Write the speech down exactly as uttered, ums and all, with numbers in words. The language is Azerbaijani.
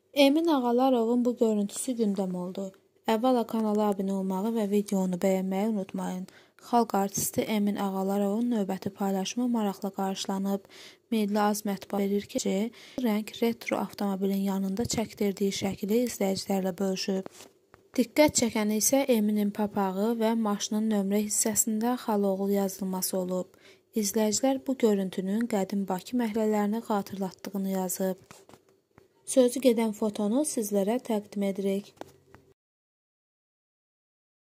Emin Ağalarovun bu görüntüsü gündəm oldu. Əvvəla kanala abunə olmağı və videonu bəyənməyi unutmayın. Xalq artisti Emin Ağalarovun növbəti paylaşımı maraqla qarşılanıb. Milli Az mətbuat verir ki, bu rəng retro avtomobilin yanında çəkdirdiyi şəkili izləyicilərlə bölüşüb. Diqqət çəkəni isə Eminin papağı və maşının nömrə hissəsində Xaloğlu yazılması olub. İzləyicilər bu görüntünün qədim Bakı məhlələrini xatırlatdığını yazıb. Sözü gedən fotonu sizlərə təqdim edirik.